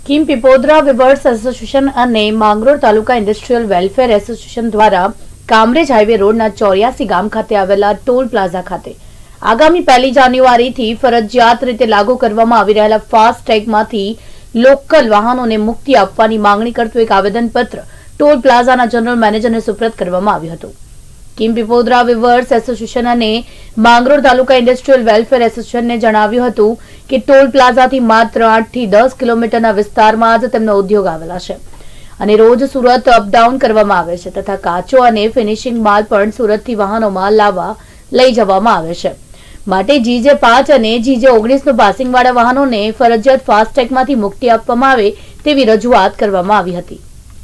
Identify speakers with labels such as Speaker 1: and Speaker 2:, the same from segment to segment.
Speaker 1: Kim Pipodara weavers association અને Mangrol taluka industrial welfare association દ્વારા Kamrej highway રોડના 84 ગામ ખાતે આવેલા ટોલ પ્લાઝા ખાતે આગામી 1 જાન્યુઆરીથી ફરજિયાત રીતે લાગુ કરવામાં આવી રહેલા ફાસ્ટ ટેગમાંથી લોકલ વાહનોને મુક્તિ આપવાની માંગણી કરતું એક આવેદનપત્ર ટોલ પ્લાઝાના જનરલ મેનેજરને સુપ્રત કરવામાં આવ્યું હતું। કિમ પીપોદરા વિવર્સ એસોસિએશન અને માંગરોળ તાલુકા ઇન્ડસ્ટ્રીયલ વેલફેર એસોસિએશનને જણાવ્યું હતું કે ટોલ પ્લાઝાથી માત્ર 8 થી 10 કિલોમીટરના વિસ્તારમાં જ તેમનો ઉદ્યોગ આવેલા છે અને રોજ સુરત અપડાઉન કરવામાં આવે છે તથા કાચો અને ફિનિશિંગ માલ પણ સુરતથી વાહનોમાં લાવવા લઈ જવામાં આવે છે। માટે GJ5 અને GJ19 નો પાસિંગવાળા વાહનોને ફરજિયાત ફાસ્ટેગમાંથી મુક્તિ આપવામાં આવે તેવી રજૂઆત કરવામાં આવી હતી।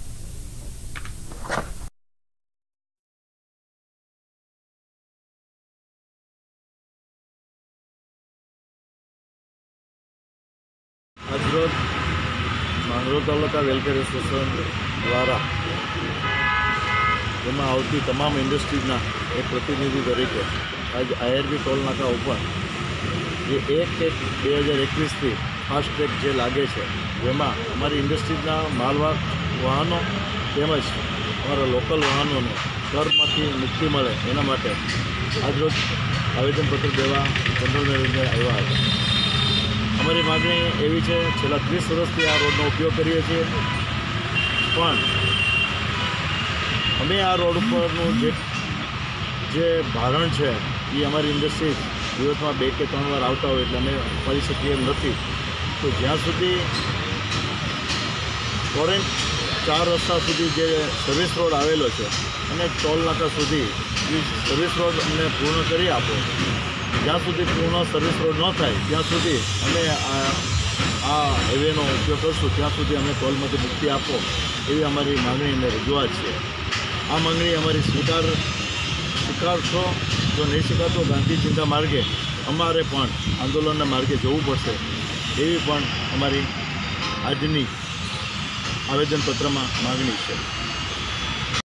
Speaker 2: આજરોજ માંગરોળ તાલુકા વેલફેર એસોસિએશન દ્વારા એમાં આવતી તમામ ઇન્ડસ્ટ્રીઝના એક પ્રતિનિધિ તરીકે આજ IRB ટોલ નાકા ઉપર જે 1/1/2021થી ફાસ્ટ ટ્રેક જે લાગે છે જેમાં અમારી ઇન્ડસ્ટ્રીઝના માલવાહક વાહનો તેમજ અમારા લોકલ વાહનોને કરમાંથી મુક્તિ મળે એના માટે આજરોજ આવેદનપત્ર દેવા જનરલ મેનેજર આવ્યા હતા। અમારી માગણી એવી છે, છેલ્લા 30 વર્ષથી આ રોડનો ઉપયોગ કરીએ છીએ, પણ અમે આ રોડ ઉપરનું જે ભારણ છે એ અમારી ઇન્ડસ્ટ્રી દિવસમાં 2 કે 3 વાર આવતા હોય એટલે અમે કરી શકીએ એમ નથી। તો જ્યાં સુધી ફોરેન 4 રસ્તા સુધી જે સર્વિસ રોડ આવેલો છે અને ટોલ નાકા સુધી એ સર્વિસ રોડ અમને પૂર્ણ કરી આપો। જ્યાં સુધી પૂર્ણ સર્વિસ રોડ ન થાય ત્યાં સુધી અમે આ હાઈવેનો ઉપયોગ કરશું, ત્યાં સુધી અમે ટોલમાંથી મુક્તિ આપો એવી અમારી માગણી અને રજૂઆત છે। આ માગણી અમારી સ્વીકારશો, જો નહીં સ્વીકારશો ગાંધી ચિંતા માર્ગે અમારે પણ આંદોલનના માર્ગે જવું પડશે એવી પણ અમારી આજની આવેદનપત્રમાં માગણી છે।